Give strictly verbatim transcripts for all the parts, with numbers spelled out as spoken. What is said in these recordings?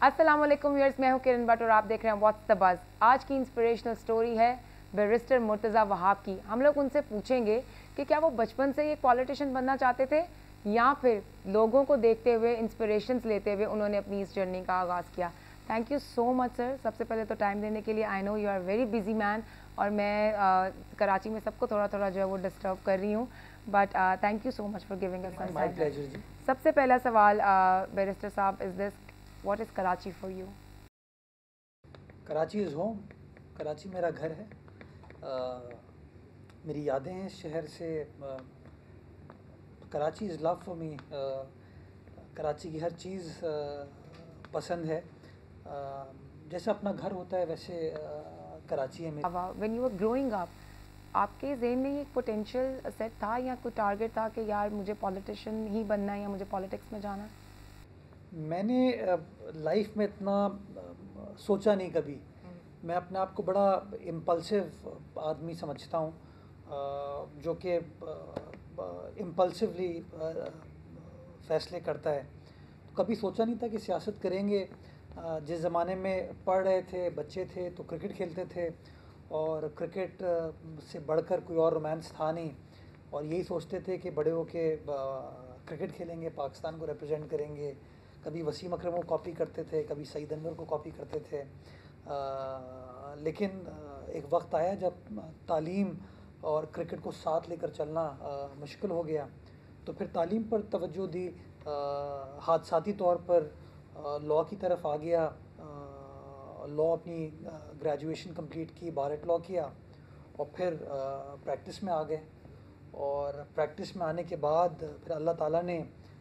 अस्सलाम वालेकुम व्यूअर्स, मैं हूं किरण भट्ट और आप देख रहे हैं व्हाट्स द बज़। आज की इंस्पिरेशनल स्टोरी है बैरिस्टर मुर्तज़ा वहाब की। हम लोग उनसे पूछेंगे कि क्या वो बचपन से ही एक पॉलिटिशियन बनना चाहते थे या फिर लोगों को देखते हुए इंस्पिरेशंस लेते हुए उन्होंने अपनी इस जर्नी का आगाज़ किया। Thank you so much sir, सबसे पहले तो टाइम देने के लिए। I know you are very busy man और मैं आ, कराची में सबको थोड़ा थोड़ा जो है वो डिस्टर्ब कर रही हूँ, but thank you so much for giving us some time. सबसे पहला सवाल बैरिस्टर साहब, is this What is Karachi for you? Karachi is home. Karachi मेरा घर है। uh, मेरी यादें हैं इस शहर से। uh, Karachi is love for me. Karachi की हर चीज़ uh, पसंद है। uh, जैसे अपना घर होता है वैसे uh, कराची है मेरा। When you were growing up, आपके ज़हन में ये एक पोटेंशियल सेट था या कोई टारगेट था कि यार मुझे पॉलिटिशियन ही बनना है या मुझे पॉलिटिक्स में जाना? मैंने लाइफ में इतना सोचा नहीं कभी। मैं अपने आप को बड़ा इम्पल्सिव आदमी समझता हूँ, जो कि इम्पल्सिवली फ़ैसले करता है। तो कभी सोचा नहीं था कि सियासत करेंगे। जिस ज़माने में पढ़ रहे थे, बच्चे थे, तो क्रिकेट खेलते थे और क्रिकेट से बढ़कर कोई और रोमांस था नहीं, और यही सोचते थे कि बड़े होके क्रिकेट खेलेंगे, पाकिस्तान को रिप्रेजेंट करेंगे। कभी वसीम अकरम को कॉपी करते थे, कभी सईद अनवर को कॉपी करते थे। आ, लेकिन एक वक्त आया जब तालीम और क्रिकेट को साथ लेकर चलना मुश्किल हो गया, तो फिर तालीम पर तवज्जो दी। हादसाती तौर पर लॉ की तरफ आ गया। लॉ अपनी ग्रेजुएशन कंप्लीट की, बार एट लॉ किया और फिर प्रैक्टिस में आ गए। और प्रैक्टिस में आने के बाद फिर अल्लाह ताला ने,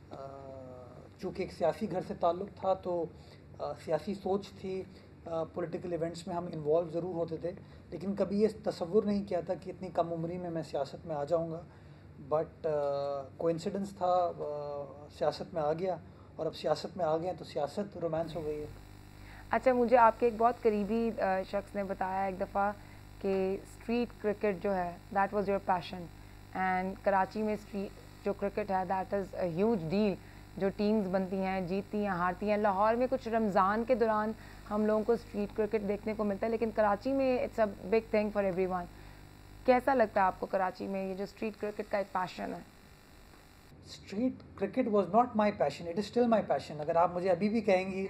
चूँकि एक सियासी घर से ताल्लुक़ था तो आ, सियासी सोच थी, पॉलिटिकल इवेंट्स में हम इन्वॉल्व ज़रूर होते थे, लेकिन कभी ये तसव्वुर नहीं किया था कि इतनी कम उम्री में मैं सियासत में आ जाऊंगा। बट कोइंसिडेंस था, आ, सियासत में आ गया और अब सियासत में आ गए तो सियासत रोमांस हो गई है। अच्छा, मुझे आपके एक बहुत करीबी शख्स ने बताया एक दफ़ा कि स्ट्रीट क्रिकेट जो है that was your passion, and Karachi में स्ट्रीट जो क्रिकेट है that is a huge deal. जो टीम्स बनती हैं, जीतती हैं, हारती हैं। लाहौर में कुछ रमज़ान के दौरान हम लोगों को स्ट्रीट क्रिकेट देखने को मिलता है, लेकिन कराची में it's a big thing for everyone. कैसा लगता है आपको कराची में ये जो स्ट्रीट क्रिकेट का एक पैशन है? Street cricket was not my passion, it is still my passion. अगर आप मुझे अभी भी कहेंगी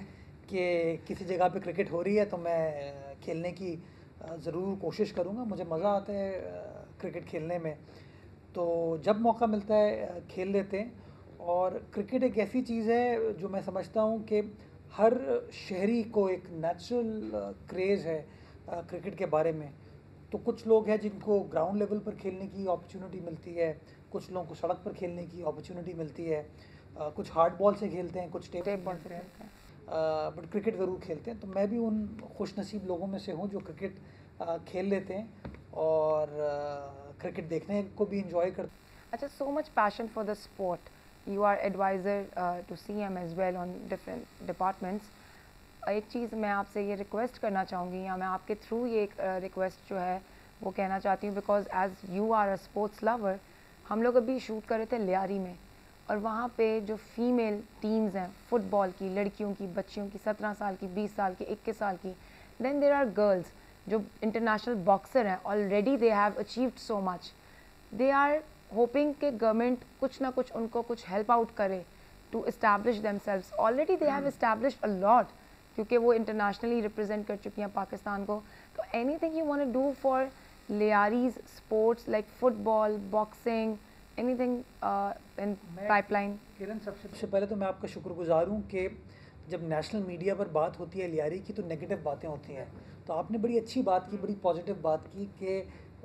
कि किसी जगह पे क्रिकेट हो रही है तो मैं खेलने की ज़रूर कोशिश करूँगा। मुझे मज़ा आता है क्रिकेट खेलने में, तो जब मौका मिलता है खेल लेते हैं। और क्रिकेट एक ऐसी चीज़ है जो मैं समझता हूँ कि हर शहरी को एक नेचुरल क्रेज़ है क्रिकेट के बारे में। तो कुछ लोग हैं जिनको ग्राउंड लेवल पर खेलने की अपॉर्चुनिटी मिलती है, कुछ लोगों को सड़क पर खेलने की अपॉर्चुनिटी मिलती है, आ, कुछ हार्ड बॉल से खेलते हैं, कुछ टेप बॉल से खेलते हैं, बट क्रिकेट ज़रूर खेलते हैं। तो मैं भी उन खुश नसीब लोगों में से हूँ जो क्रिकेट आ, खेल लेते हैं और आ, क्रिकेट देखने को भी इंजॉय करते हैं। अच्छा, so much passion for the sport, you are advisor uh, to C M as well on different departments. एक चीज़ मैं आपसे ये रिक्वेस्ट करना चाहूँगी, या मैं आपके थ्रू ये एक रिक्वेस्ट uh, जो है वो कहना चाहती हूँ, because as you are a sports lover. हम लोग अभी शूट कर रहे थे लियारी में, और वहाँ पे जो फीमेल टीम्स हैं फुटबॉल की, लड़कियों की, बच्चियों की, सत्रह साल की, बीस साल की, इक्कीस साल की, देन देर आर गर्ल्स जो इंटरनेशनल बॉक्सर हैं, already they have achieved so much. They are hoping कि गवर्नमेंट कुछ ना कुछ उनको कुछ हेल्प आउट करे to establish themselves. Already they have established a lot, क्योंकि वो इंटरनेशनली रिप्रेजेंट कर चुकी हैं पाकिस्तान को। तो anything you want to do for Lyari's sports like football, boxing, anything in pipeline? Kiran, सबसे पहले तो मैं आपका शुक्रगुजार हूँ कि जब नेशनल मीडिया पर बात होती है लियारी की तो नेगेटिव बातें होती हैं। तो आपने बड़ी अच्छी बात की, बड़ी पॉजिटिव बात की कि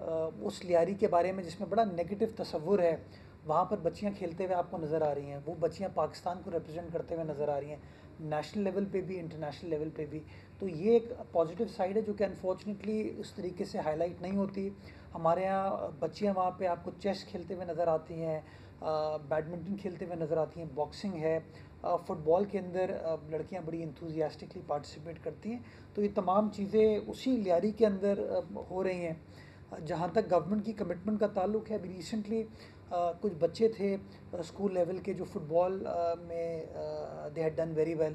उस लियारी के बारे में जिसमें बड़ा नेगेटिव तस्वुर है, वहाँ पर बच्चियाँ खेलते हुए आपको नज़र आ रही हैं। वो बच्चियाँ पाकिस्तान को रिप्रेजेंट करते हुए नज़र आ रही हैं, नेशनल लेवल पे भी, इंटरनेशनल लेवल पे भी। तो ये एक पॉजिटिव साइड है जो कि अनफॉर्चुनेटली उस तरीके से हाईलाइट नहीं होती। हमारे यहाँ बच्चियाँ वहाँ पे आपको चेस खेलते हुए नज़र आती हैं, बैडमिंटन खेलते हुए नज़र आती हैं, बॉक्सिंग है, फ़ुटबॉल के अंदर लड़कियाँ बड़ी इंथुजियास्टिकली पार्टिसिपेट करती हैं। तो ये तमाम चीज़ें उसी लियारी के अंदर हो रही हैं। जहाँ तक गवर्नमेंट की कमिटमेंट का ताल्लुक है, अभी रिसेंटली कुछ बच्चे थे स्कूल लेवल के जो फुटबॉल में they had done very well,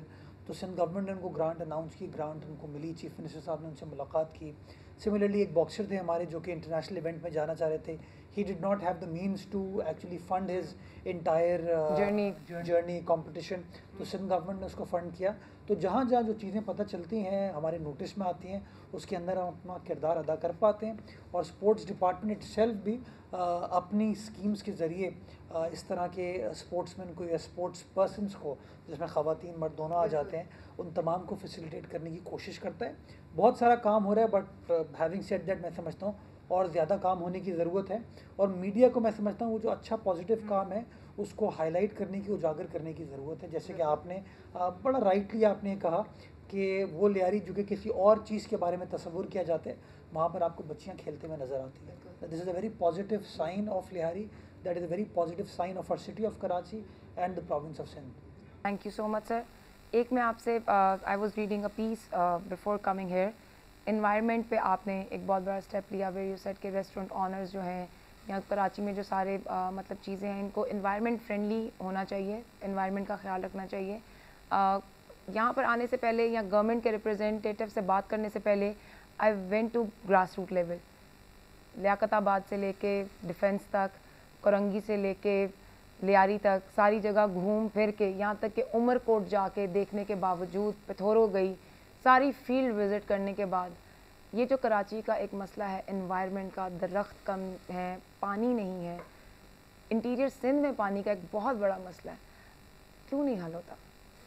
तो सिंध गवर्नमेंट ने उनको ग्रांट अनाउंस की, ग्रांट उनको मिली, चीफ मिनिस्टर साहब ने उनसे मुलाकात की। सिमिलरली एक बॉक्सर थे हमारे जो कि इंटरनेशनल इवेंट में जाना चाह रहे थे, he did not have the means to actually fund his entire journey journey competition, तो सिंध गवर्नमेंट ने उसको फ़ंड किया। तो जहाँ जहाँ जो चीज़ें पता चलती हैं, हमारे नोटिस में आती हैं, उसके अंदर हम अपना किरदार अदा कर पाते हैं। और स्पोर्ट्स डिपार्टमेंट इटसेल्फ भी आ, अपनी स्कीम्स के ज़रिए आ, इस तरह के स्पोर्ट्समैन को या स्पोर्ट्स पर्सनस को, जिसमें ख़वातीन मर्द दोनों आ जाते हैं, उन तमाम को फैसिलिटेट करने की कोशिश करता है। बहुत सारा काम हो रहा है, बट हैविंग सेड दैट मैं समझता हूँ और ज़्यादा काम होने की ज़रूरत है। और मीडिया को मैं समझता हूँ वो जो अच्छा पॉजिटिव काम है उसको हाईलाइट करने की, उजागर करने की ज़रूरत है। जैसे कि आपने आ, बड़ा राइटली आपने कहा कि वो लियारी जो कि किसी और चीज़ के बारे में तस्वुर किया जाता है, वहाँ पर आपको बच्चियाँ खेलते हुए नज़र आती हैं। This is a very positive sign of Lyari, that is a very positive sign of our city of Karachi and the province of Sindh. Thank you so much sir. एक मैं आपसे, I was reading a piece before coming here, environment पे आपने एक बहुत बड़ा step लिया, where you said कि रेस्टोरेंट ऑनर्स जो हैं या कराची में जो सारे uh, मतलब चीज़ें हैं, इनको इन्वायरमेंट फ्रेंडली होना चाहिए, इन्वायरमेंट का ख्याल रखना चाहिए। uh, यहाँ पर आने से पहले या गवर्नमेंट के रिप्रेजेंटेटिव से बात करने से पहले I went to grass root level, Liaquatabad से लेके डिफेंस तक, कोरंगी से लेके लियारी तक, सारी जगह घूम फिर के, यहाँ तक कि उमरकोट जाके देखने के बावजूद, पिथोरो गई, सारी फील्ड विज़िट करने के बाद, ये जो कराची का एक मसला है एनवायरनमेंट का, दरख्त कम है, पानी नहीं है, इंटीरियर सिंध में पानी का एक बहुत बड़ा मसला है, क्यों नहीं हल होता?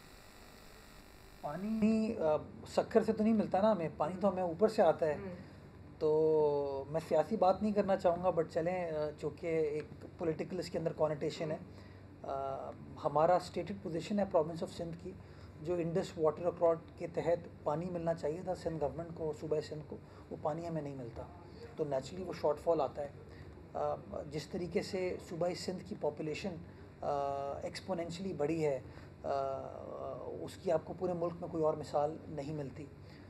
पानी शक्कर से तो नहीं मिलता ना हमें, पानी तो हमें ऊपर से आता है। तो मैं सियासी बात नहीं करना चाहूँगा, बट चलें, चूँकि एक पॉलिटिकल इसके अंदर कॉनोटेशन है। आ, हमारा स्टेटेड पोजीशन है प्रोविंस ऑफ सिंध की, जो इंडस वाटर अकॉर्ड के तहत पानी मिलना चाहिए था सिंध गवर्नमेंट को, सूबा सिंध को, वो पानी हमें नहीं मिलता, तो नेचुरली वो शॉर्टफॉल आता है। आ, जिस तरीके से सूबा सिंध की पॉपुलेशन एक्सपोनेंशियली बढ़ी है, आ, उसकी आपको पूरे मुल्क में कोई और मिसाल नहीं मिलती।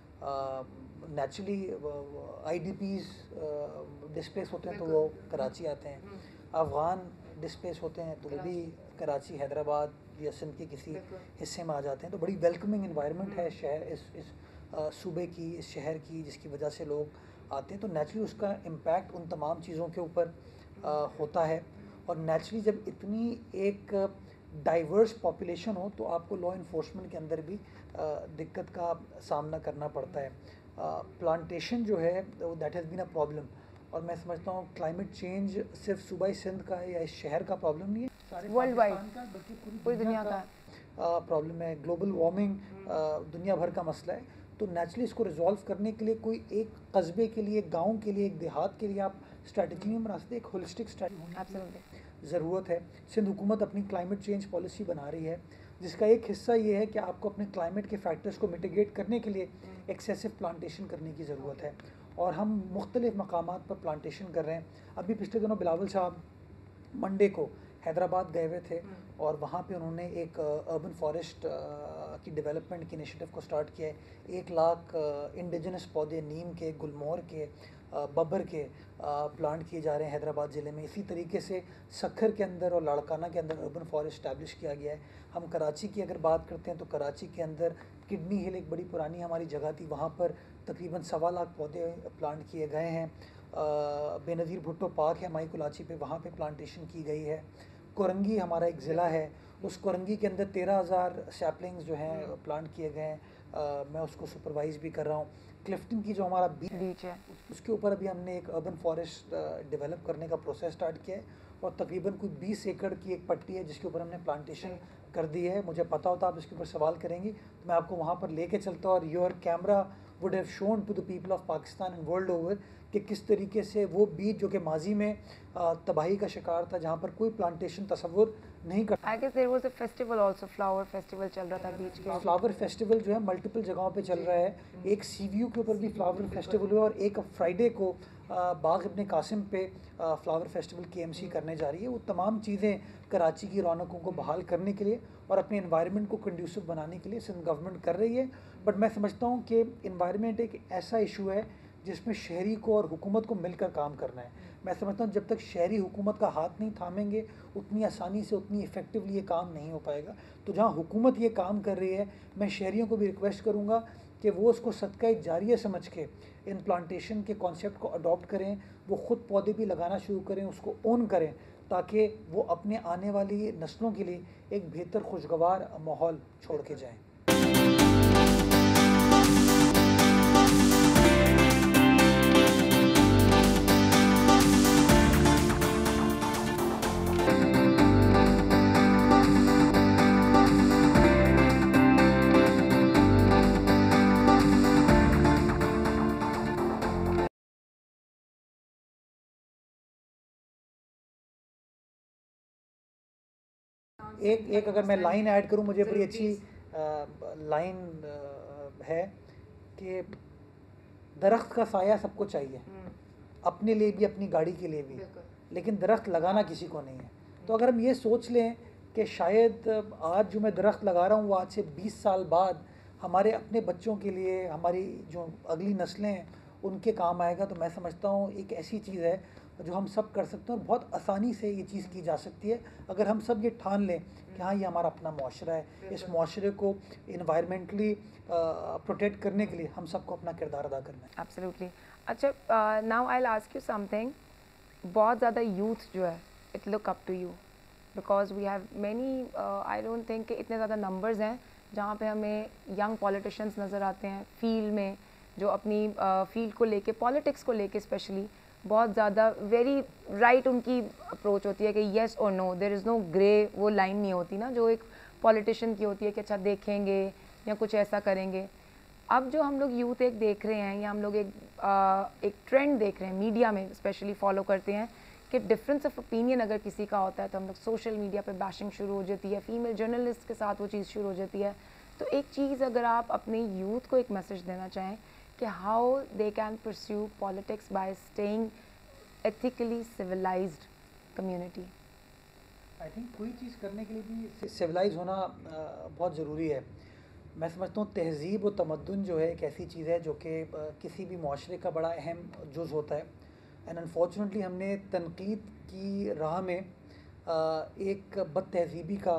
Naturally I D Ps displace होते हैं तो वो कराची आते हैं, अफ़गान डिस्प्लेस होते हैं तो वो भी कराची, हैदराबाद या सिंध के किसी हिस्से में आ जाते हैं। तो बड़ी वेलकमिंग इन्वायरमेंट है शहर इस इस सूबे की, इस शहर की, जिसकी वजह से लोग आते हैं। तो नेचुरली उसका इम्पैक्ट उन तमाम चीज़ों के ऊपर होता है। और नेचुरली जब इतनी एक डाइवर्स पॉपुलेशन हो तो आपको लॉ इन्फोर्समेंट के अंदर भी दिक्कत का सामना करना पड़ता है। प्लांटेशन जो है that has been a problem, और मैं समझता हूँ क्लाइमेट चेंज सिर्फ सूबाई सिंध का है या इस शहर का प्रॉब्लम नहीं है, सारे वर्ल्ड वाइड का, बल्कि पूरी पूरी दुनिया दुनिया का प्रॉब्लम है। ग्लोबल वार्मिंग दुनिया भर का मसला है। तो नेचुरली इसको रिजॉल्व करने के लिए कोई एक कस्बे के लिए, एक गाँव के लिए, एक देहात के लिए आप स्ट्रैटेजी में बना सकते, एक होलिस्टिक स्ट्रैटेजी होने की ज़रूरत है। सिंध हुकूमत अपनी क्लाइमेट चेंज पॉलिसी बना रही है, जिसका एक हिस्सा ये है कि आपको अपने क्लाइमेट के फैक्टर्स को मिटिगेट करने के लिए एक्सेसिव प्लांटेशन करने की ज़रूरत है। और हम मुख्तलिफ़ मकामात पर प्लांटेशन कर रहे हैं। अभी पिछले दिनों बिलावल साहब मंडे को हैदराबाद गए हुए थे और वहाँ पे उन्होंने एक अर्बन फॉरेस्ट की डेवलपमेंट की इनिशिएटिव को स्टार्ट किया है। एक लाख इंडिजिनस पौधे नीम के, गुलमोहर के, बब्बर के प्लांट किए जा रहे हैं हैदराबाद ज़िले में। इसी तरीके से सक्खर के अंदर और लाड़काना के अंदर अर्बन फॉरेस्ट इस्टेब्लिश किया गया है। हम कराची की अगर बात करते हैं तो कराची के अंदर किडनी हिल एक बड़ी पुरानी हमारी जगह थी, वहाँ पर तकरीबन सवा लाख पौधे प्लांट किए गए हैं। बेनज़ीर भुट्टो पार्क है माई कुलाची पे, वहाँ पे प्लांटेशन की गई है। कोरंगी हमारा एक ज़िला है, उस कोरंगी के अंदर तेरह हज़ार सैपलिंग्स जो हैं प्लांट किए गए हैं। मैं उसको सुपरवाइज़ भी कर रहा हूँ। क्लिफ्टन की जो हमारा बीच है उसके ऊपर अभी हमने एक अर्बन फॉरेस्ट डेवलप करने का प्रोसेस स्टार्ट किया है और तकरीबन कोई बीस एकड़ की एक पट्टी है जिसके ऊपर हमने प्लांटेशन कर दी है। मुझे पता होता आप इसके ऊपर सवाल करेंगी तो मैं आपको वहाँ पर लेके चलता और your camera would have shown to the people of Pakistan and world over कि किस तरीके से वो बीच जो कि माजी में तबाही का शिकार था, जहाँ पर कोई प्लांटेशन तस्वुर नहीं कर। I guess there was a festival also, flower festival चल रहा था बीच के। फ्लावर फेस्टिवल जो है मल्टीपल जगहों पे चल रहा है। एक सीवीयू के ऊपर भी फ्लावर फेस्टिवल हुआ और एक फ्राइडे को बाग इब्ने कासिम पे फ्लावर फेस्टिवल केएमसी करने जा रही है। वो तमाम चीज़ें कराची की रौनकों को बहाल करने के लिए और अपने इन्वायरमेंट को कंड्यूसिव बनाने के लिए सिंध गवर्नमेंट कर रही है। बट मैं समझता हूँ कि इन्वायरमेंट एक ऐसा इशू है जिसमें शहरी को और हुकूमत को मिलकर काम करना है। मैं समझता हूँ जब तक शहरी हुकूमत का हाथ नहीं थामेंगे उतनी आसानी से, उतनी इफ़ेक्टिवली ये काम नहीं हो पाएगा। तो जहाँ हुकूमत ये काम कर रही है, मैं शहरियों को भी रिक्वेस्ट करूँगा कि वो उसको सदका जारिया समझ के इन प्लांटेशन के कॉन्सेप्ट को अडॉप्ट करें, वो ख़ुद पौधे भी लगाना शुरू करें, उसको ओन करें, ताकि वो अपने आने वाली नस्लों के लिए एक बेहतर खुशगवार माहौल छोड़ के जाएँ। एक एक अगर मैं लाइन ऐड करूं, मुझे बड़ी अच्छी लाइन है कि दरख्त का साया सबको चाहिए, अपने लिए भी, अपनी गाड़ी के लिए भी, लेकिन दरख्त लगाना किसी को नहीं है। तो अगर हम ये सोच लें कि शायद आज जो मैं दरख्त लगा रहा हूँ वो आज से बीस साल बाद हमारे अपने बच्चों के लिए, हमारी जो अगली नस्लें हैं उनके काम आएगा, तो मैं समझता हूँ एक ऐसी चीज़ है जो हम सब कर सकते हैं और बहुत आसानी से ये चीज़ की जा सकती है अगर हम सब ये ठान लें कि हाँ ये हमारा अपना मुआशरा है, इस मुआशरे को इन्वायरमेंटली प्रोटेक्ट करने के लिए हम सबको अपना किरदार अदा करना है। एब्सोल्युटली। अच्छा, now I will ask you something. बहुत ज़्यादा यूथ जो है it look up to you because we have many, I don't think कि इतने ज़्यादा नंबर्स हैं जहाँ पे हमें यंग पॉलिटिशियंस नज़र आते हैं फील्ड में, जो अपनी फील्ड uh, को लेके, पॉलिटिक्स को लेके स्पेशली बहुत ज़्यादा वेरी राइट उनकी अप्रोच होती है कि येस और no, there is no grey, वो लाइन नहीं होती ना जो एक पॉलिटिशियन की होती है कि अच्छा देखेंगे या कुछ ऐसा करेंगे। अब जो हम लोग यूथ एक देख रहे हैं या हम लोग एक आ, एक ट्रेंड देख रहे हैं मीडिया में स्पेशली फॉलो करते हैं कि डिफरेंस ऑफ ओपिनियन अगर किसी का होता है तो हम लोग सोशल मीडिया पे बैशिंग शुरू हो जाती है, फीमेल जर्नलिस्ट के साथ वो चीज़ शुरू हो जाती है। तो एक चीज़ अगर आप अपने यूथ को एक मैसेज देना चाहें कि how they can pursue politics by staying ethically civilised community. I think कोई चीज़ करने के लिए भी सिविलाइज होना बहुत ज़रूरी है। मैं समझता हूँ तहज़ीब और तमद्दुन जो है एक ऐसी चीज़ है जो कि किसी भी मुआशरे का बड़ा अहम जुज़ होता है। एंड अनफॉर्चुनेटली हमने तनकीद की राह में एक बद तहज़ीबी का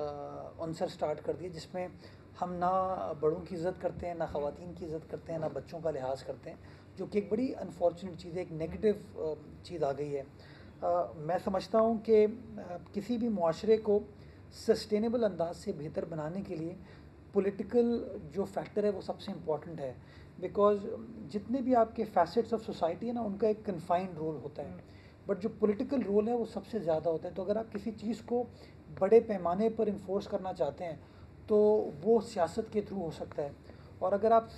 अंसर स्टार्ट कर दिया, जिसमें हम ना बड़ों की इज़्ज़त करते हैं, ना ख़वातीन की इज़्ज़त करते हैं, ना बच्चों का लिहाज करते हैं, जो कि एक बड़ी अनफॉर्चुनेट चीज़ है, एक नेगेटिव चीज़ आ गई है। uh, मैं समझता हूँ कि uh, किसी भी मुआशरे को सस्टेनेबल अंदाज से बेहतर बनाने के लिए पॉलिटिकल जो फैक्टर है वो सबसे इम्पॉर्टेंट है, बिकॉज जितने भी आपके फैसेट्स ऑफ सोसाइटी है ना उनका एक कन्फाइंड रोल होता है, बट जो पॉलिटिकल रोल है वो सबसे ज़्यादा होता है। तो अगर आप किसी चीज़ को बड़े पैमाने पर इन्फोर्स करना चाहते हैं तो वो सियासत के थ्रू हो सकता है, और अगर आप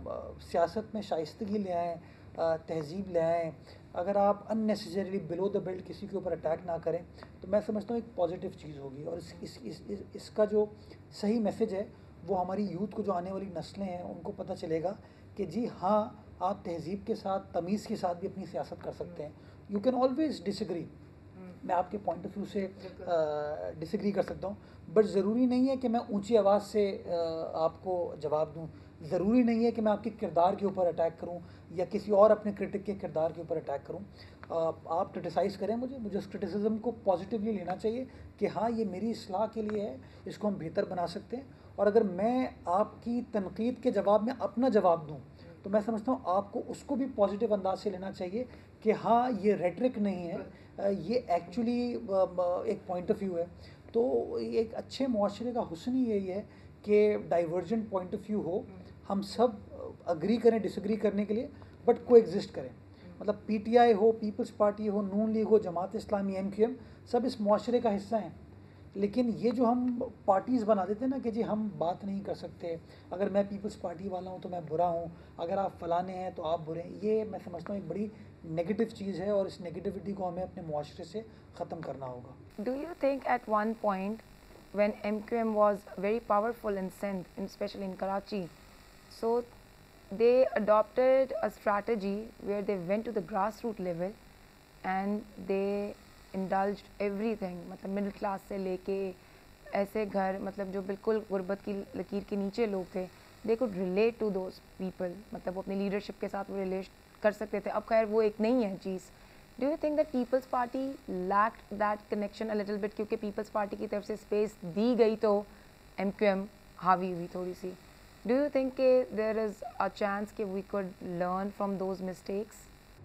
सियासत में शाइस्तगी ले आएँ, तहज़ीब ले आएँ, अगर आप अननेसेसरीली बिलो द बेल्ट किसी के ऊपर अटैक ना करें, तो मैं समझता हूँ एक पॉजिटिव चीज़ होगी। और इस, इस, इस, इस, इसका जो सही मैसेज है वो हमारी यूथ को, जो आने वाली नस्लें हैं, उनको पता चलेगा कि जी हाँ, आप तहज़ीब के साथ, तमीज़ के साथ भी अपनी सियासत कर सकते हैं। यू कैन ऑलवेज़ डिसएग्री, मैं आपके पॉइंट ऑफ व्यू से डिसएग्री कर सकता हूँ, बट ज़रूरी नहीं है कि मैं ऊंची आवाज़ से आ, आपको जवाब दूँ। ज़रूरी नहीं है कि मैं आपके किरदार के ऊपर अटैक करूं या किसी और अपने क्रिटिक के किरदार के ऊपर अटैक करूं। आप क्रिटिसाइज़ करें मुझे मुझे उस क्रिटिसिज्म को पॉजिटिवली लेना चाहिए कि हाँ ये मेरी इस्लाह के लिए है, इसको हम बेहतर बना सकते हैं। और अगर मैं आपकी तनकीद के जवाब में अपना जवाब दूँ तो मैं समझता हूँ आपको उसको भी पॉजिटिव अंदाज से लेना चाहिए कि हाँ ये रेटरिक नहीं है, ये एक्चुअली एक पॉइंट ऑफ व्यू है। तो एक अच्छे मुआशरे का हुस्न ही यही है कि डाइवर्जेंट पॉइंट ऑफ व्यू हो, हम सब अग्री करें डिसएग्री करने के लिए, बट को एग्जिस्ट करें। मतलब पीटीआई हो, पीपल्स पार्टी हो, नून लीग हो, जमात इस्लामी, एमक्यूएम, सब इस मुआशरे का हिस्सा हैं। लेकिन ये जो हम पार्टीज़ बना देते हैं ना कि जी हम बात नहीं कर सकते, अगर मैं पीपल्स पार्टी वाला हूँ तो मैं बुरा हूँ, अगर आप फलाने हैं तो आप बुरे हैं, ये मैं समझता हूँ एक बड़ी नेगेटिव चीज़ है और इस नेगेटिविटी को हमें अपने मुआशरे से ख़त्म करना होगा। Do you think at one point when M Q M was very powerful in Sindh, especially in Karachi, so they adopted a strategy where they went to the grassroots level and they indulged everything, मतलब middle class से लेके ऐसे घर, मतलब जो बिल्कुल गुर्बत की लकीर के नीचे लोग थे, they could relate to those people, मतलब वो अपनी लीडरशिप के साथ वो रिलेट कर सकते थे, अब खैर वो एक नहीं है चीज़। Do you think that Peoples Party lacked that connection a little bit, क्योंकि पीपल्स पार्टी की तरफ से स्पेस दी गई तो एम क्यू एम हावी हुई थोड़ी सी। डू यू थिंक के देयर इज़ अ चांस कि we could learn from those mistakes?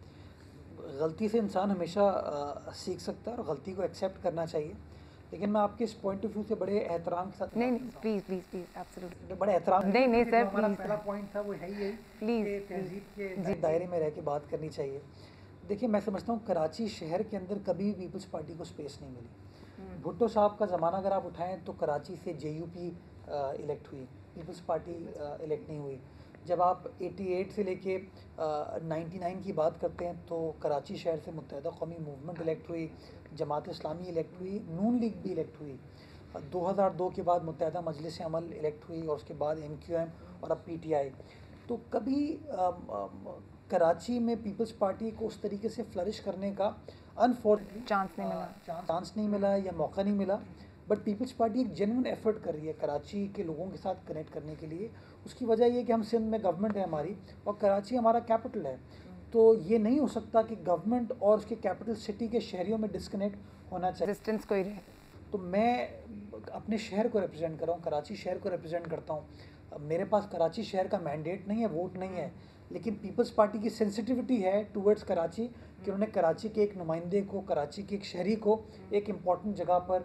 गलती से इंसान हमेशा अ, सीख सकता है और गलती को एक्सेप्ट करना चाहिए, लेकिन मैं आपके इस पॉइंट ऑफ व्यू से बड़े एहतराम के साथ नहीं बात नहीं, करता हूँ। प्लीज़ प्लीज़ प्लीज़, एब्सोल्युटली बड़े एहतराम नहीं नहीं जो सर, हमारा प्लीज़ पहला पॉइंट था वो है ही यही प्लीज़ कि प्लीज़ तहजीब के जी दायरे में रह के बात करनी चाहिए। देखिए, मैं समझता हूँ कराची शहर के अंदर कभी भी पीपल्स पार्टी को स्पेस नहीं मिली। भुट्टो साहब का ज़माना अगर आप उठाएं तो कराची से जे यू पी इलेक्ट हुई, पीपल्स पार्टी इलेक्ट नहीं हुई। जब आप अट्ठासी से लेके निन्यानवे की बात करते हैं तो कराची शहर से मुत्तहिदा कौमी मूवमेंट इलेक्ट हुई, जमात इस्लामी इलेक्ट हुई, नून लीग भी इलेक्ट हुई। दो हज़ार दो के बाद मुत्तहिदा मजलिस अमल इलेक्ट हुई और उसके बाद एम क्यू एम और अब पी टी आई। तो कभी अम, अम, कराची में पीपल्स पार्टी को उस तरीके से फ्लरिश करने का अनफॉर्चुनेटली चांस नहीं मिला। चांस नहीं मिला या मौका नहीं मिला। बट पीपल्स पार्टी एक जेन्युइन एफर्ट कर रही है कराची के लोगों के साथ कनेक्ट करने के लिए। उसकी वजह ये है कि हम सिंध में गवर्नमेंट है हमारी और कराची हमारा कैपिटल है, तो ये नहीं हो सकता कि गवर्नमेंट और उसके कैपिटल सिटी के शहरियों में डिस्कनेक्ट होना चाहिए। रेजिस्टेंस कोई रहे। तो मैं अपने शहर को रिप्रेजेंट कर रहा हूँ, कराची शहर को रिप्रेजेंट करता हूँ। मेरे पास कराची शहर का मैंडेट नहीं है, वोट नहीं है, लेकिन पीपल्स पार्टी की सेंसिटिविटी है टूवर्ड्स कराची कि उन्होंने कराची के एक नुमाइंदे को, कराची के एक शहरी को एक इम्पॉर्टेंट जगह पर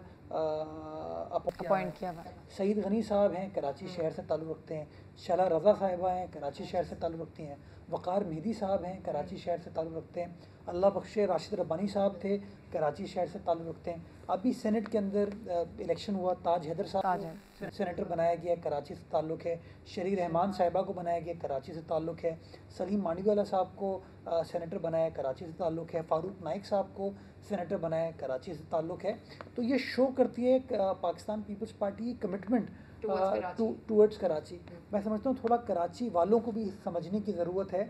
अपॉइंट किया हुआ है। सईद गनी साहब हैं, कराची शहर से ताल्लुक़ रखते हैं। शला रज़ा साहिबा हैं, कराची शहर से ताल्लुक़ रखती हैं। वक़ार मेहदी साहब हैं, कराची शहर से ताल्लुक़ रखते हैं। अल्लाह बख्शे राशिद रब्बानी साहब थे, कराची शहर से ताल्लुक़ रखते हैं। अभी सेनेट के अंदर इलेक्शन हुआ, ताज हैदर साहब को सेनेटर बनाया गया, कराची से ताल्लुक़ है। शरी रहमान साहिबा को बनाया गया, कराची से ताल्लुक़ है। सलीम मांडीवाला साहब को सेनेटर बनाया, कराची से ताल्लुक़ है। फ़ारूक नाइक साहब को सेनेटर बनाया, कराची से ताल्लुक़ है। तो ये शो करती है पाकिस्तान पीपल्स पार्टी की कमिटमेंट टूवर्ड्स कराची। मैं समझता हूँ थोड़ा कराची वालों को भी समझने की ज़रूरत है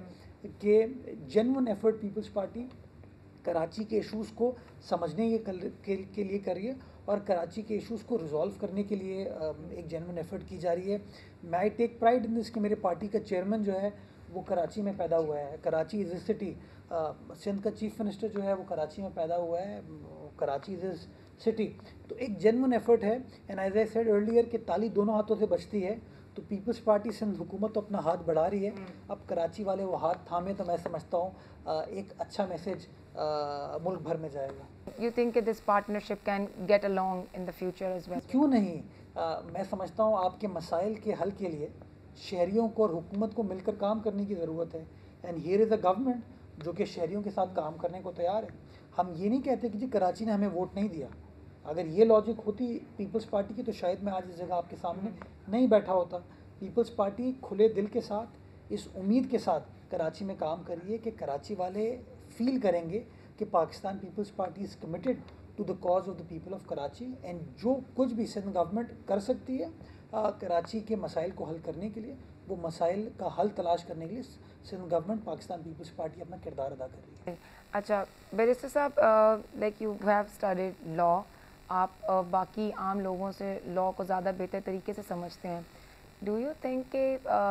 कि जेन्युइन एफर्ट पीपल्स पार्टी कराची के इशूज़ को समझने के, के, के लिए कर रही है और कराची के इशूज़ को रिजॉल्व करने के लिए एक जेन्युइन एफर्ट की जा रही है। मैं I take pride in this कि मेरे पार्टी का चेयरमैन जो है वो कराची में पैदा हुआ है। Karachi is a city. Sindh का चीफ मिनिस्टर जो है वो कराची में पैदा हुआ है। Karachi is a city. तो एक जेन्युइन एफर्ट है। And as I said earlier कि ताली दोनों हाथों से बचती है, तो पीपल्स पार्टी सिंध हुकूमत तो अपना हाथ बढ़ा रही है। अब कराची वाले वो हाथ थामे तो मैं समझता हूँ एक अच्छा मैसेज मुल्क भर में जाएगा। You think this partnership can get along in the future as well? क्यों नहीं। आ, मैं समझता हूँ आपके मसाइल के हल के लिए शहरियों को और हुकूमत को मिलकर काम करने की ज़रूरत है। And here is a government जो कि शहरियों के साथ काम करने को तैयार है। हम ये नहीं कहते कि जी कराची ने हमें वोट नहीं दिया। अगर ये लॉजिक होती पीपल्स पार्टी की तो शायद मैं आज इस जगह आपके सामने नहीं बैठा होता। पीपल्स पार्टी खुले दिल के साथ, इस उम्मीद के साथ कराची में काम कर रही है कि कराची वाले फील करेंगे कि Pakistan peoples Party is committed to the cause of the people of Karachi. And जो कुछ भी सिंध गवर्नमेंट कर सकती है आ, कराची के मसाइल को हल करने के लिए, वो मसाइल का हल तलाश करने के लिए सिंध गवर्नमेंट, पाकिस्तान पीपल्स पार्टी अपना किरदार अदा कर रही है। अच्छा बैरिस्टर साहब, like you have studied law, आप uh, बाकी आम लोगों से लॉ को ज़्यादा बेहतर तरीके से समझते हैं। डू यू थिंक के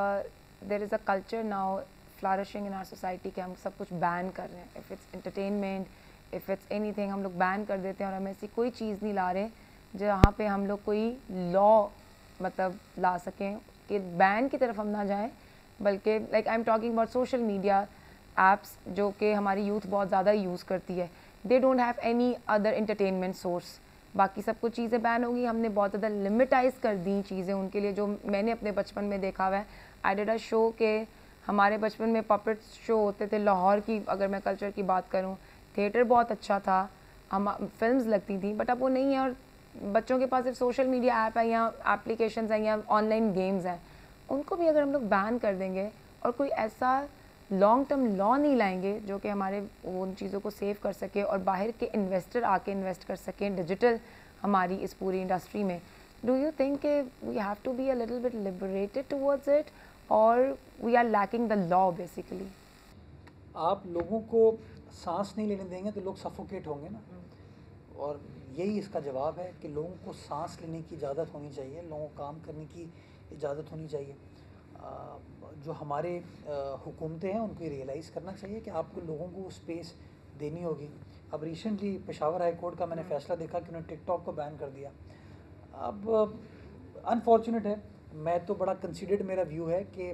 there is a culture now flourishing in our society कि हम सब कुछ बैन कर रहे हैं? If it's entertainment, if it's anything, हम लोग बैन कर देते हैं और हम ऐसी कोई चीज़ नहीं ला रहे जहाँ पे हम लोग कोई लॉ मतलब ला सकें कि बैन की तरफ हम ना जाएं, बल्कि like I am talking about social media apps जो कि हमारी यूथ बहुत ज़्यादा यूज़ करती है। They don't have any other entertainment source. बाकी सब कुछ चीज़ें बैन होगी, हमने बहुत ज़्यादा लिमिटाइज़ कर दी चीज़ें उनके लिए, जो मैंने अपने बचपन में देखा हुआ है। आई डिड अ शो के हमारे बचपन में पपेट शो होते थे लाहौर की, अगर मैं कल्चर की बात करूँ, थिएटर बहुत अच्छा था, हम फिल्म्स लगती थी, बट अब वो नहीं है। और बच्चों के पास सिर्फ सोशल मीडिया ऐप है या एप्लीकेशंस हैं या ऑनलाइन गेम्स हैं, उनको भी अगर हम लोग बैन कर देंगे और कोई ऐसा लॉन्ग टर्म लॉ नहीं लाएंगे जो कि हमारे उन चीज़ों को सेव कर सके और बाहर के इन्वेस्टर आके इन्वेस्ट कर सकें डिजिटल हमारी इस पूरी इंडस्ट्री में, do you think we have to be a little bit liberated towards it और we are lacking the law basically? आप लोगों को सांस नहीं लेने देंगे तो लोग सफोकेट होंगे ना, और यही इसका जवाब है कि लोगों को सांस लेने की इजाज़त होनी चाहिए, लोगों को काम करने की इजाज़त होनी चाहिए। जो हमारे हुकूमतें हैं उनको ये रियलाइज़ करना चाहिए कि आपको लोगों को स्पेस देनी होगी। अब रिसेंटली पेशावर हाई कोर्ट का मैंने फ़ैसला देखा कि उन्होंने टिकटॉक को बैन कर दिया। अब अनफॉर्चुनेट है, मैं तो बड़ा कंसीडर्ड मेरा व्यू है कि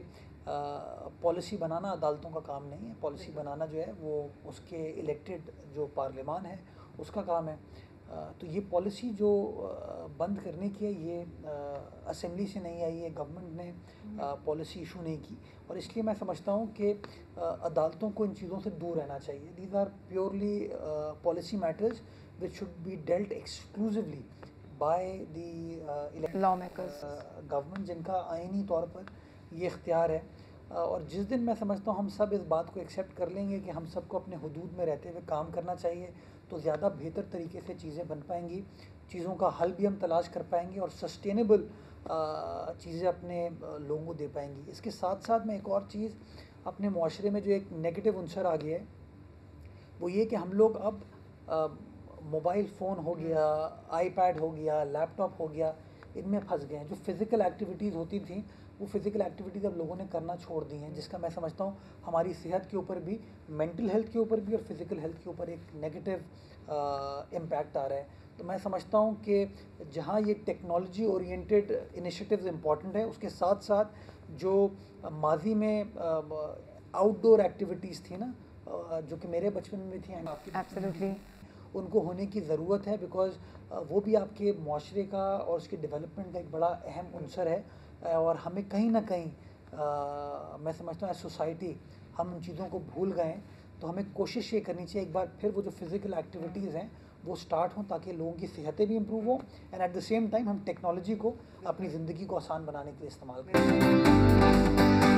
पॉलिसी बनाना अदालतों का काम नहीं है। पॉलिसी बनाना जो है वो उसके इलेक्टेड जो पार्लियामान है उसका काम है। तो ये पॉलिसी जो बंद करने की है ये असेंबली से नहीं आई है, गवर्नमेंट ने पॉलिसी इशू नहीं की, और इसलिए मैं समझता हूँ कि अदालतों को इन चीज़ों से दूर रहना चाहिए। These are purely policy matters which should be dealt exclusively by the law makers, government, जिनका आइनी तौर पर ये इख्तियार है। और जिस दिन मैं समझता हूँ हम सब इस बात को एक्सेप्ट कर लेंगे कि हम सबको अपने हुदूद में रहते हुए काम करना चाहिए, तो ज़्यादा बेहतर तरीके से चीज़ें बन पाएंगी, चीज़ों का हल भी हम तलाश कर पाएंगे और सस्टेनेबल चीज़ें अपने लोगों को दे पाएंगी। इसके साथ साथ मैं एक और चीज़, अपने मुआशरे में जो एक नेगेटिव अंसर आ गया है वो ये कि हम लोग अब मोबाइल फ़ोन हो गया, आईपैड हो गया, लैपटॉप हो गया, इनमें फंस गए हैं। जो फ़िज़िकल एक्टिविटीज़ होती थी वो फ़िज़िकल एक्टिविटीज़ अब लोगों ने करना छोड़ दी हैं, जिसका मैं समझता हूँ हमारी सेहत के ऊपर भी, मेंटल हेल्थ के ऊपर भी और फिज़िकल हेल्थ के ऊपर एक नेगेटिव इम्पैक्ट आ रहा है। तो मैं समझता हूँ कि जहाँ ये टेक्नोलॉजी ओरिएंटेड इनिशिएटिव्स इम्पॉर्टेंट है, उसके साथ साथ जो माजी में आउटडोर एक्टिविटीज़ थी ना, जो कि मेरे बचपन में थी, एब्सोल्युटली, उनको होने की ज़रूरत है, बिकॉज़ वो भी आपके मुआशरे का और उसके डेवलपमेंट का एक बड़ा अहम अंसर है। और हमें कहीं ना कहीं आ, मैं समझता हूँ एज सोसाइटी हम उन चीज़ों को भूल गए। तो हमें कोशिश ये करनी चाहिए एक बार फिर वो जो फिज़िकल एक्टिविटीज़ हैं वो स्टार्ट हों, ताकि लोगों की सेहतें भी इम्प्रूव हों and at the same time हम टेक्नोलॉजी को अपनी ज़िंदगी को आसान बनाने के लिए इस्तेमाल करें।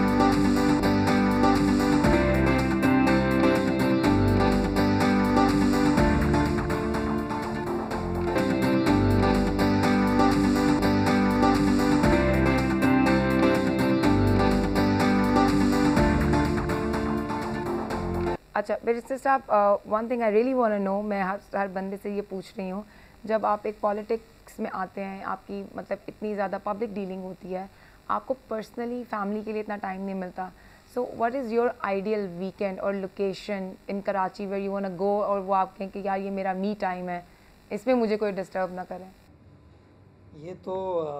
अच्छा बैरिस्टर साहब, one thing I really want to know, मैं हर हर बंदे से ये पूछ रही हूँ, जब आप एक पॉलिटिक्स में आते हैं, आपकी मतलब इतनी ज़्यादा पब्लिक डीलिंग होती है, आपको पर्सनली फैमिली के लिए इतना टाइम नहीं मिलता। So what is your ideal weekend और location in Karachi where you want to go, और वो आप कहें कि यार ये मेरा मी टाइम है, इसमें मुझे कोई डिस्टर्ब ना करें? ये तो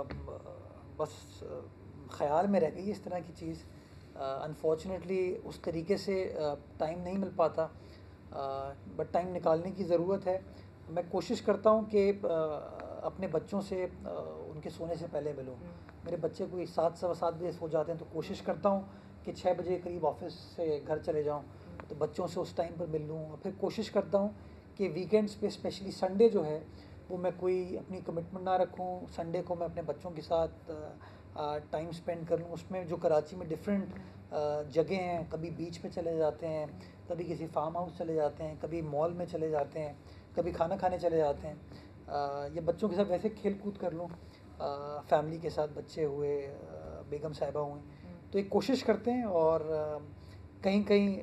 बस ख्याल में रह गई इस तरह की चीज़। अनफॉर्चुनेटली उस तरीके से टाइम नहीं मिल पाता, बट टाइम निकालने की ज़रूरत है। मैं कोशिश करता हूँ कि अपने बच्चों से उनके सोने से पहले मिलूँ। मेरे बच्चे कोई सात सवा सात बजे सो जाते हैं, तो कोशिश करता हूँ कि छः बजे करीब ऑफिस से घर चले जाऊँ, तो बच्चों से उस टाइम पर मिल लूँ। और फिर कोशिश करता हूँ कि वीकेंड्स पे, स्पेशली संडे जो है, वो मैं कोई अपनी कमिटमेंट ना रखूँ। संडे को मैं अपने बच्चों के साथ टाइम स्पेंड कर लूँ। उसमें जो कराची में डिफरेंट जगह हैं, कभी बीच पे चले जाते हैं, कभी किसी फार्म हाउस चले जाते हैं, कभी मॉल में चले जाते हैं, कभी खाना खाने चले जाते हैं, या बच्चों के साथ वैसे खेल कूद कर लूँ, फैमिली के साथ, बच्चे हुए, बेगम साहिबा हुई, तो एक कोशिश करते हैं। और कहीं कहीं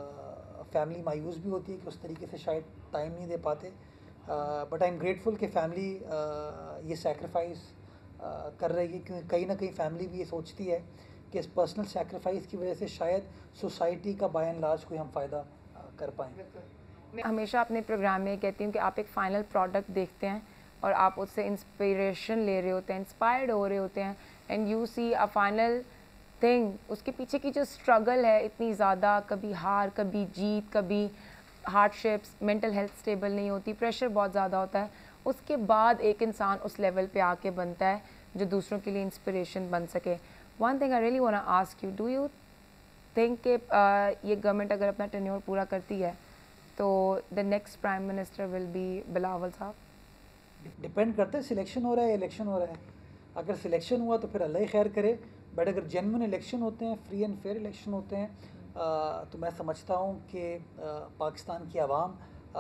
फैमिली मायूस भी होती है कि उस तरीके से शायद टाइम नहीं दे पाते, बट आई एम ग्रेटफुल कि फैमिली ये सेक्रीफाइस कर रही है, क्योंकि कहीं ना कहीं फैमिली भी ये सोचती है कि इस पर्सनल सेक्रीफाइस की वजह से शायद सोसाइटी का बाय एंड लार्ज कोई हम फ़ायदा कर पाएँ। मैं हमेशा अपने प्रोग्राम में कहती हूँ कि आप एक फ़ाइनल प्रोडक्ट देखते हैं और आप उससे इंस्पिरेशन ले रहे होते हैं, इंस्पायर्ड हो रहे होते हैं, and you see a final thing. उसके पीछे की जो स्ट्रगल है इतनी ज़्यादा, कभी हार, कभी जीत, कभी हार्डशिप्स, मेंटल हेल्थ स्टेबल नहीं होती, प्रेशर बहुत ज़्यादा होता है, उसके बाद एक इंसान उस लेवल पे आके बनता है जो दूसरों के लिए इंस्पिरेशन बन सके। One thing I really want to ask you, do you think कि ये गवर्नमेंट अगर अपना टेन्योर पूरा करती है तो the next prime minister will be Bilawal साहब? डिपेंड करता है सिलेक्शन हो रहा है, इलेक्शन हो रहा है। अगर सिलेक्शन हुआ तो फिर अल्लाह ही खैर करे, बट अगर जेन्युइन इलेक्शन होते हैं, फ्री एंड फेयर इलेक्शन होते हैं, आ, तो मैं समझता हूँ कि पाकिस्तान की आवाम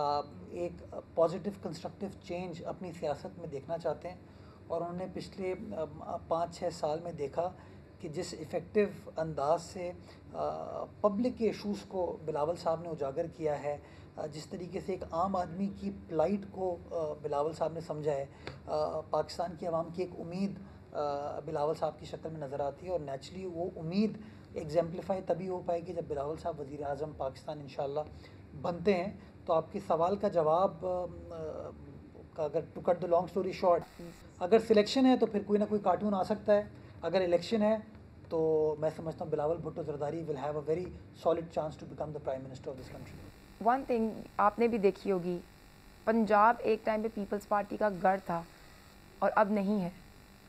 एक पॉजिटिव कंस्ट्रक्टिव चेंज अपनी सियासत में देखना चाहते हैं। और उन्होंने पिछले पाँच छः साल में देखा कि जिस इफ़ेक्टिव अंदाज से पब्लिक के इशूज़ को बिलावल साहब ने उजागर किया है, जिस तरीके से एक आम आदमी की प्लाइट को बिलावल साहब ने समझा है, पाकिस्तान की आवाम की एक उम्मीद बिलावल साहब की शक्ल में नज़र आती है, और नेचुरली वो उम्मीद एग्जाम्पलीफाई तभी हो पाएगी जब बिलावल साहब वज़ीर आज़म पाकिस्तान इंशाल्लाह बनते हैं। तो आपके सवाल का जवाब का अगर to cut the long story short, अगर सिलेक्शन है तो फिर कोई ना कोई कार्टून आ सकता है, अगर इलेक्शन है तो मैं समझता हूँ Bilawal Bhutto Zardari will have a very solid chance to become the prime minister of this country. One thing आपने भी देखी होगी, पंजाब एक टाइम पे पीपल्स पार्टी का गढ़ था और अब नहीं है।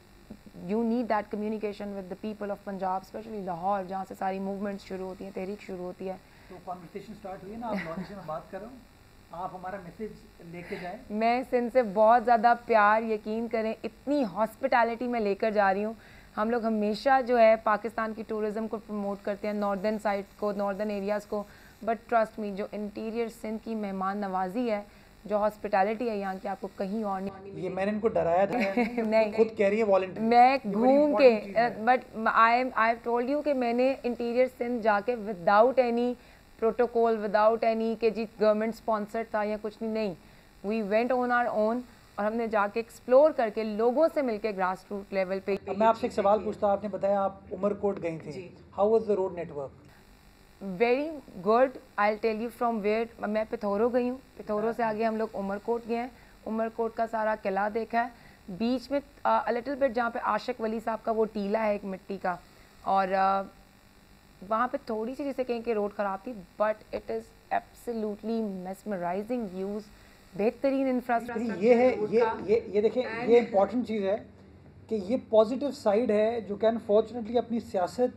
You need that communication with the people of Punjab, specially Lahore जहाँ से सारी मूवमेंट्स शुरू होती हैं, तहरीक शुरू होती है। तो कॉन्वर्सेशन स्टार्ट हुई है ना, आप लॉन्च से मैं बात कर रहा हूँ, आप हमारा मैसेज लेके जाएं। मैं सिंध से बहुत ज़्यादा प्यार, यकीन करें इतनी हॉस्पिटैलिटी में लेकर जा रही हूँ। हम लोग हमेशा जो है पाकिस्तान की टूरिज़्म को प्रमोट करते हैं, नॉर्दर्न साइड को, नॉर्दर्न एरियाज़ को, बट ट्रस्ट मी जो इंटीरियर सिंध की मेहमान नवाजी है, जो हॉस्पिटैलिटी है यहाँ की, आपको कहीं और नहीं। ये मैंने इनको डराया था नहीं, नहीं खुद कह रही है वॉलंटियर। मैं घूम के, but I I told you कि मैंने इंटीरियर सिंध जाके without any protocol, without any कि जी गवर्नमेंट स्पॉन्सर्ड था या कुछ नहीं, नहीं we went on our own, और हमने जाके एक्सप्लोर करके लोगों से मिलके ग्रास रूट लेवल पे। अब मैं आपसे एक सवाल पूछता, आपने बताया आप उमरकोट गई थी, how was the road network? Very good, I tell you from where. मैं पिथौरो गई हूँ, पिथौरो से आगे हम लोग उमरकोट गए हैं, उमरकोट का सारा किला देखा है, बीच में अ लिटिल बिट जहाँ पे आशिक वली साहब का वो टीला है एक मिट्टी का, और uh, वहाँ पे थोड़ी सी जिसे कहीं कि रोड ख़राब थी, but it is absolutely mesmerising views, बेहतरीन इंफ्रास्ट्रक्चर। ये है, ये ये ये देखें, ये इम्पॉर्टेंट चीज़ है कि ये पॉजिटिव साइड है जो कि अनफॉर्चुनेटली अपनी सियासत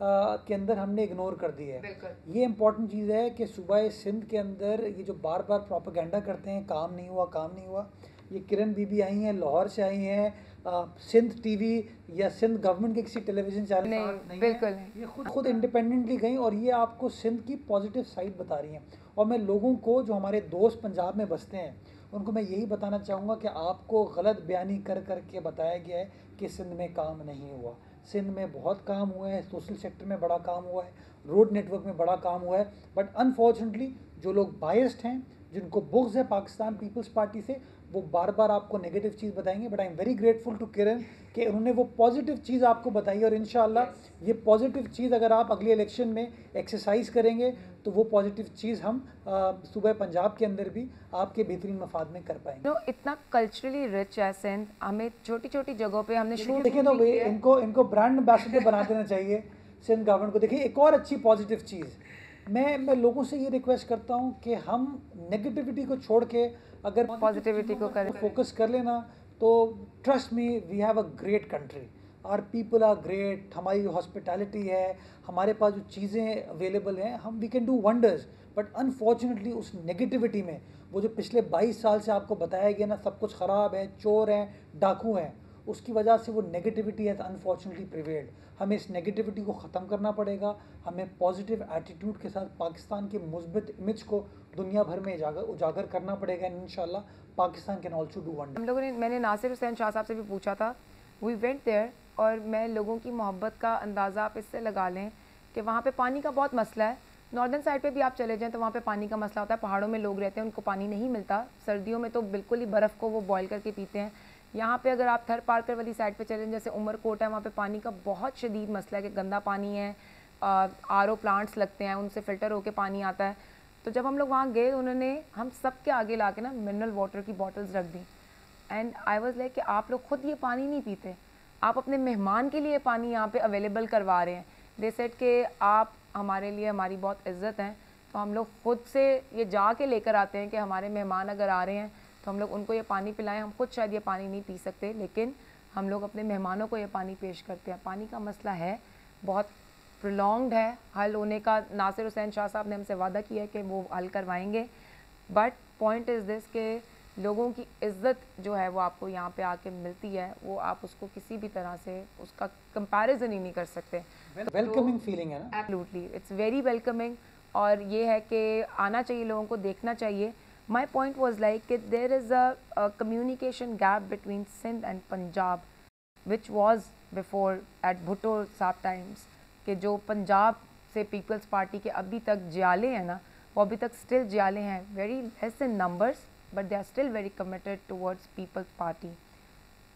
के अंदर हमने इग्नोर कर दी है। ये इम्पॉर्टेंट चीज़ है कि सूबा सिंध के अंदर ये जो बार बार प्रोपेगेंडा करते हैं काम नहीं हुआ, काम नहीं हुआ, ये किरण बीबी आई हैं, लाहौर से आई हैं, सिंध टीवी या सिंध गवर्नमेंट के किसी टेलीविज़न चैनल नहीं, नहीं बिल्कुल है, ये खुद खुद इंडिपेंडेंटली गई और ये आपको सिंध की पॉजिटिव साइड बता रही हैं। और मैं लोगों को, जो हमारे दोस्त पंजाब में बसते हैं, उनको मैं यही बताना चाहूँगा कि आपको गलत बयानी कर कर के बताया गया है कि सिंध में काम नहीं हुआ। सिंध में बहुत काम हुआ है, सोशल सेक्टर में बड़ा काम हुआ है, रोड नेटवर्क में बड़ा काम हुआ है, बट अनफॉर्चुनेटली जो लोग बायस्ड हैं, जिनको बुग्ज है पाकिस्तान पीपल्स पार्टी से, वो बार बार आपको नेगेटिव चीज़ बताएंगे। But I am very grateful to Kiran कि उन्होंने वो पॉजिटिव चीज़ आपको बताई, और इंशाल्लाह ये पॉजिटिव चीज़ अगर आप अगले इलेक्शन में एक्सरसाइज करेंगे तो वो पॉजिटिव चीज़ हम सूबे पंजाब के अंदर भी आपके बेहतरीन मफाद में कर पाएंगे। तो इतना कल्चरली रिच है सिंध, हमें छोटी छोटी जगहों पे हमने शूट देखें तो इनको इनको ब्रांड एम्बेसडर बना देना चाहिए सिंध गवर्नमेंट को। देखिए एक और अच्छी पॉजिटिव चीज़, मैं मैं लोगों से ये रिक्वेस्ट करता हूँ कि हम नेगेटिविटी को छोड़ के अगर पॉजिटिविटी को करें, फोकस कर लेना, तो trust me we have a great country, our people are great, हमारी जो हॉस्पिटैलिटी है, हमारे पास जो चीज़ें अवेलेबल हैं, हम we can do wonders. But unfortunately उस नेगेटिविटी में, वो जो पिछले बाईस साल से आपको बताया गया ना सब कुछ ख़राब है, चोर हैं, डाकू हैं, उसकी वजह से वो नेगेटिविटी है अनफॉर्चुनेटली प्रिवेल्ड। हमें इस नेगेटिविटी को ख़त्म करना पड़ेगा, हमें पॉजिटिव एटीट्यूड के साथ पाकिस्तान के मुस्बित इमेज को दुनिया भर में उजागर उजागर करना पड़ेगा, एंड इंशाल्लाह Pakistan can also do wonder. हम लोगों ने, मैंने नासिर हुसैन शाह साहब से भी पूछा था, वी वेंट देयर, और मैं लोगों की मोहब्बत का अंदाज़ा आप इससे लगा लें कि वहाँ पे पानी का बहुत मसला है। नॉर्दर्न साइड पे भी आप चले जाएं तो वहाँ पे पानी का मसला होता है, पहाड़ों में लोग रहते हैं, उनको पानी नहीं मिलता, सर्दियों में तो बिल्कुल ही बर्फ़ को वो बॉयल करके पीते हैं। यहाँ पे अगर आप थर पार्कर वाली साइड पे चले, जैसे उमरकोट है, वहाँ पे पानी का बहुत शदीद मसला है कि गंदा पानी है, आर ओ प्लांट्स लगते हैं, उनसे फ़िल्टर होके पानी आता है। तो जब हम लोग वहाँ गए, उन्होंने हम सब के आगे ला के ना मिनरल वाटर की बॉटल्स रख दी, एंड आई वाज लाइक कि आप लोग खुद ये पानी नहीं पीते, आप अपने मेहमान के लिए पानी यहाँ पे अवेलेबल करवा रहे हैं। दे सेड कि आप हमारे लिए, हमारी बहुत इज़्ज़त है, तो हम लोग खुद से ये जा के लेकर आते हैं कि हमारे मेहमान अगर आ रहे हैं तो हम लोग उनको ये पानी पिलाएं। हम खुद शायद ये पानी नहीं पी सकते, लेकिन हम लोग अपने मेहमानों को ये पानी पेश करते हैं। पानी का मसला है, बहुत प्रोलॉन्ग्ड है, हल होने का नासिर हुसैन शाह साहब ने हमसे वादा किया है कि वो हल करवाएंगे। बट पॉइंट इज़ दिस कि लोगों की इज़्ज़त जो है वो आपको यहाँ पे आके मिलती है, वो आप उसको किसी भी तरह से उसका कंपैरिजन ही नहीं कर सकते। वेलकमिंग फीलिंग है ना, एब्सोल्युटली इट्स वेरी वेलकमिंग, और ये है कि आना चाहिए, लोगों को देखना चाहिए। My point was like that there is a, a communication gap between Sindh and Punjab, which was before at Bhutto Saab times, कि जो पंजाब से पीपल्स पार्टी के अभी तक जियाले हैं ना, वो अभी तक स्टिल जियाले हैं, very less in numbers, but they are still very committed towards Peoples Party.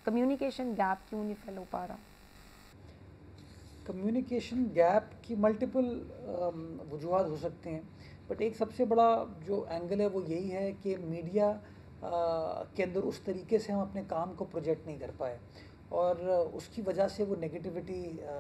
Communication gap क्यों नहीं फिल हो पा रहा? कम्युनिकेशन गैप की मल्टीपल वजूहत हो सकते हैं, बट एक सबसे बड़ा जो एंगल है वो यही है कि मीडिया के अंदर उस तरीके से हम अपने काम को प्रोजेक्ट नहीं कर पाए, और उसकी वजह से वो नेगेटिविटी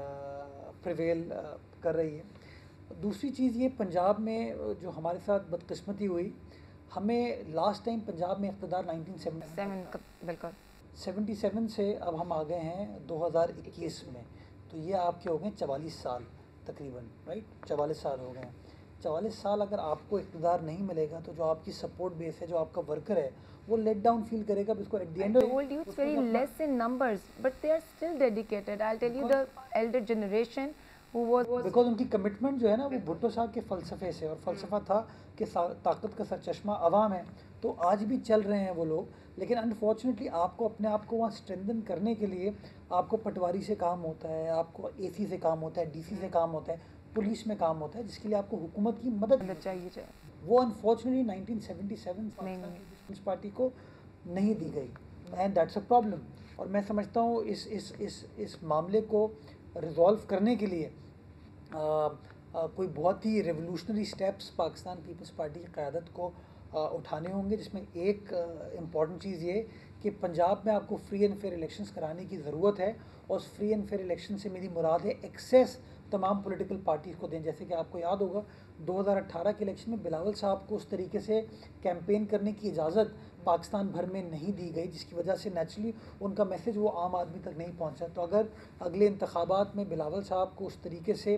प्रिवेल कर रही है। दूसरी चीज़ ये, पंजाब में जो हमारे साथ बदकिस्मती हुई, हमें लास्ट टाइम पंजाब में इक़्तिदार नाइनटीन सेवेंटी सेवन बिल्कुल सेवेंटी सेवन से अब हम आ गए हैं दो हज़ार इक्कीस में, तो ये आपके हो गए चवालीस साल तकरीबन, राइट, चवालीस साल हो गए हैं। चवालीस साल अगर आपको इक़्तिदार नहीं मिलेगा तो जो आपकी सपोर्ट बेस है, जो आपका वर्कर है, वो लेट डाउन फील करेगा। बिल्कुल at the end I told you it's very less in numbers, but they are still dedicated. I'll tell you, the elder generation who was, was because उनकी commitment जो है ना वो भुट्टो साहब के फ़लसफ़े से, और फ़लसफ़ा था कि ताकत का सरचश्मा अवाम है, तो आज भी चल रहे हैं वो लोग। लेकिन अनफॉर्चुनेटली आपको अपने आप को वहाँ स्ट्रेंथन करने के लिए आपको पटवारी से काम होता है, आपको एसी से काम होता है, डीसी से काम होता है, पुलिस में काम होता है, जिसके लिए आपको हुकूमत की मदद चाहिए चाहिए वो unfortunately nineteen seventy seven Peoples Party को नहीं दी गई, एंड दैट्स अ प्रॉब्लम। और मैं समझता हूँ इस इस इस इस मामले को रिजॉल्व करने के लिए आ, आ, कोई बहुत ही revolutionary steps Pakistan peoples party की क़यादत को आ, उठाने होंगे, जिसमें एक इम्पॉर्टेंट चीज़ ये कि पंजाब में आपको फ्री एंड फेयर इलेक्शंस कराने की ज़रूरत है, और फ्री एंड फेयर इलेक्शन से मेरी मुराद है एक्सेस तमाम पॉलिटिकल पार्टीज़ को दें। जैसे कि आपको याद होगा दो हज़ार अठारह के इलेक्शन में बिलावल साहब को उस तरीके से कैंपेन करने की इजाज़त पाकिस्तान भर में नहीं दी गई, जिसकी वजह से नेचुरली उनका मैसेज वो आम आदमी तक नहीं पहुंचा। तो अगर अगले इंतखाबात में बिलावल साहब को उस तरीके से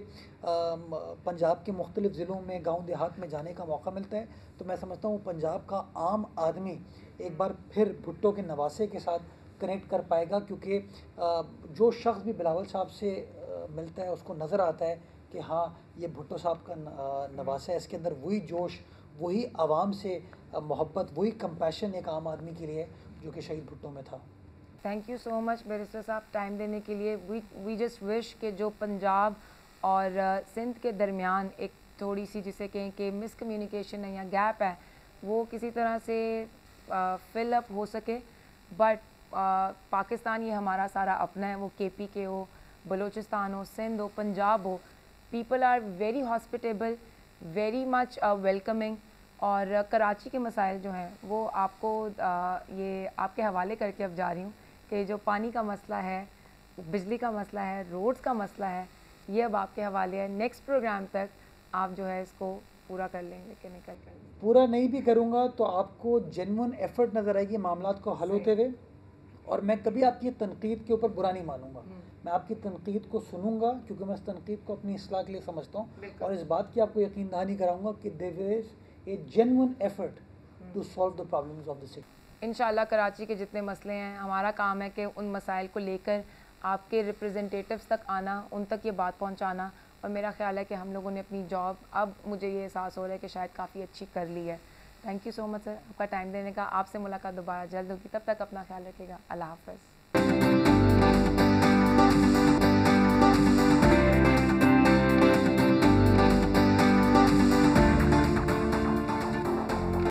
पंजाब के मुख्तलिफ़ ज़िलों में, गांव देहात में जाने का मौका मिलता है, तो मैं समझता हूँ पंजाब का आम आदमी एक बार फिर भुट्टो के नवासे के साथ कनेक्ट कर पाएगा, क्योंकि जो शख्स भी बिलावल साहब से मिलता है उसको नज़र आता है कि हाँ ये भुट्टो साहब का नवासा है, इसके अंदर वही जोश, वही आवाम से मोहब्बत, वही कंपैशन एक आम आदमी के लिए जो कि शहीद भुट्टो में था। Thank you so much barrister साहब टाइम देने के लिए। वी वी जस्ट विश के जो पंजाब और सिंध के दरमियान एक थोड़ी सी जिसे कहें कि मिसकम्युनिकेशन है या गैप है, वो किसी तरह से फिल अप हो सके। बट पाकिस्तान ये हमारा सारा अपना है, वो के पी के हो, बलूचिस्तान हो, सिंध हो, पंजाब हो, people are very hospitable, very much welcoming. और कराची के मसाइल जो हैं वो आपको आ, ये आपके हवाले करके अब जा रही हूँ कि जो पानी का मसला है, बिजली का मसला है, रोड्स का मसला है, ये अब आपके हवाले है। नेक्स्ट प्रोग्राम तक आप जो है इसको पूरा कर लेंगे कि नहीं कर लेंगे? पूरा नहीं भी करूँगा तो आपको जेन्युइन एफर्ट नज़र आएगी मामलात को हल होते हुए, और मैं कभी आपकी तनकीद के ऊपर बुरा नहीं मानूंगा। मैं आपकी तनकीद को सुनूंगा, क्योंकि मैं इस तनकीद को अपनी इस्लाह के लिए समझता हूँ, और इस बात की आपको यकीन दहानी कराऊंगा कि there is a genuine effort to solve the problems of the city. इंशाल्लाह कराची के जितने मसले हैं, हमारा काम है कि उन मसाइल को लेकर आपके रिप्रेजेंटेटिव्स तक आना, उन तक ये बात पहुँचाना। और मेरा ख्याल है कि हम लोगों ने अपनी जॉब, अब मुझे ये एहसास हो रहा है कि शायद काफ़ी अच्छी कर ली है। Thank you so much sir, आपका टाइम देने का। आपसे मुलाकात दोबारा जल्द होगी, तब तक अपना ख्याल रखिएगा। अल्लाह हाफ़िज़।